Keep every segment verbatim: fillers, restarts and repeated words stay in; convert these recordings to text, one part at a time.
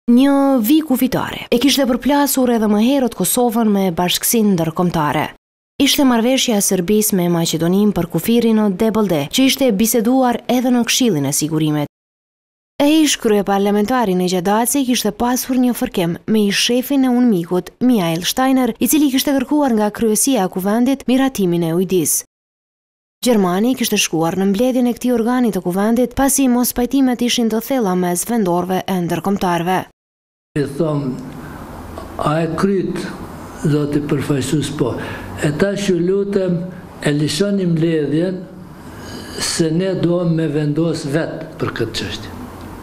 Një vi kufitare e kishte përplasur edhe më herët Kosovën me bashkësinë ndërkombëtare. Ishte marrëveshja e Serbisë me Maqedoninë për kufirin në D D, që ishte biseduar edhe në Këshillin e Sigurimit. E ish kryeparlamentari në Gjadaci kishte pasur një fërkim me ish shefin e UNMIK-ut, Mihail Steiner, i cili kishte kërkuar nga kryesia e kuvendit miratimin e Ujdis. Gjermani kishte shkuar në mbledhjen e këtij organi të kuvendit pasi mos pajtimet ishin të thella mes vendorëve e ndërkombëtarëve. I thom, a e kryt, zoti përfaqësues po, e tash ju lutem e lishoni mbledhjen se ne duam me vendos vetë për këtë çështje.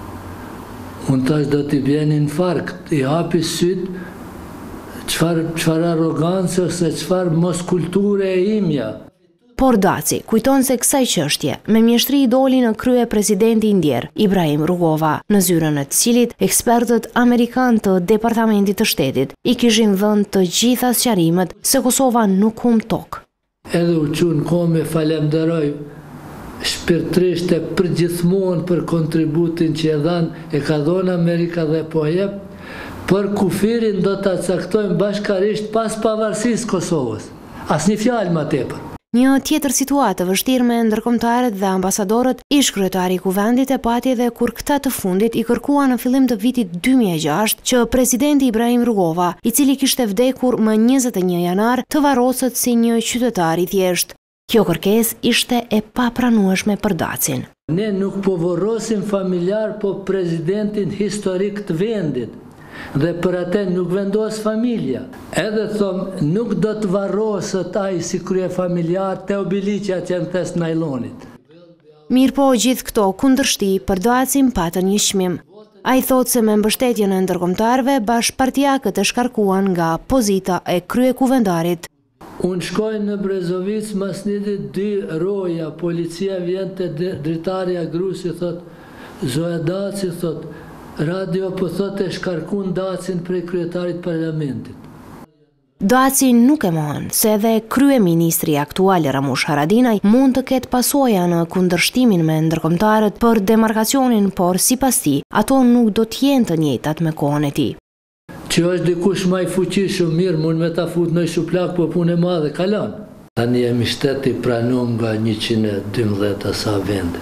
Unë tash do t'i bjen infarkt, i hapi syt, çfarë çfarë arrogancë ose çfarë mos kulture e imja. Por Daci kujton se kësaj çështje me mjeshtri i doli në krye presidenti i ndjer, Ibrahim Rugova, në zyrën e të cilit ekspertët amerikan të Departamentit të Shtetit i kishin dhënë të gjitha sqarimet se Kosova nuk humb tokë. Edhe u çun kome falenderoj shpirtërisht e përgjithmonë për kontributin që e dhan, e ka dhënë Amerika dhe po jep, për kufirin do ta caktojmë bashkarisht pas pavarësisë Kosovës. Asnjë fjalë më tepër. Një tjetër situatë vështirë me ndërkombëtarët dhe ambasadorët ish kryetari i kuvendit e pati edhe kur këta të fundit i kërkua në fillim të vitit dy mijë e gjashtë që presidenti Ibrahim Rugova, i cili kishte vdekur më njëzet e një janar, të varroset si një qytetar i thjeshtë. Kjo kërkesë ishte e papranueshme për Dacin. Ne nuk po varrosim familjar, po presidentin historik të vendit. Dhe për atë nuk vendos familja. Edhe thom, nuk do të varroset ai si krye familjar te obiliqja që në test najlonit. Mirë po gjithë këto kundërshti për Dacin patën një çmim. Ai thotë se me mbështetjen e ndërkombëtarëve bashkëpartiakët e shkarkuan nga pozita e kryekuvendarit. Unë shkoj në Brezovic, mas një ditë dy roja, policia vjen të dritarja grusi, thot, Zoja Daci, thot, radio po thot e shkarkun Dacin prej kryetarit parlamentit. Daci nuk e mohon se edhe kryeministri aktual Ramush Haradinaj mund të ketë pasoja në kundërshtimin me ndërkombëtarët për demarkacionin, por sipas tij, ato nuk do të jenë të njëjtat me kohën e tij. Që është dikush më i fuqishëm, mirë, mund me ta fut në shuplak, po punë e madhe kalon. Tani jemi shtet i pranuar nga njëqind e dymbëdhjetë sa vende.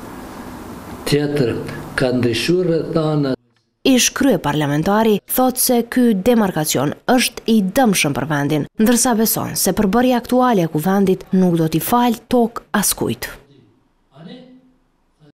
Tjetër, ka ndryshuar rrethana. Ish kryeparlamentari thotë se ky demarkacion është i dëmshëm për vendin, ndërsa beson se përbërja aktuale e kuvendit nuk do t'i falë tokë askujt.